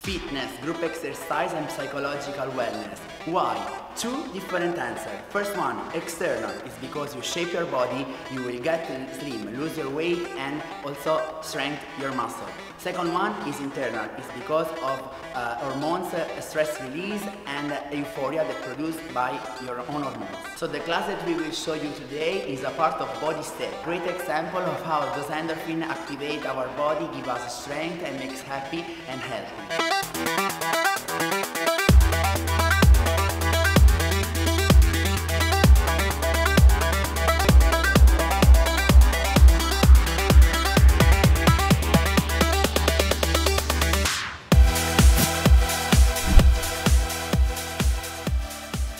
Fitness, group exercise and psychological wellness. Why? Two different answers. First one, external, is because you shape your body, you will get slim, lose your weight and also strengthen your muscle. Second one is internal, it's because of hormones, stress release and euphoria that produced by your own hormones. So the class that we will show you today is a part of BODYSTEP. Great example of how those endorphins activate our body, give us strength and makes happy and healthy.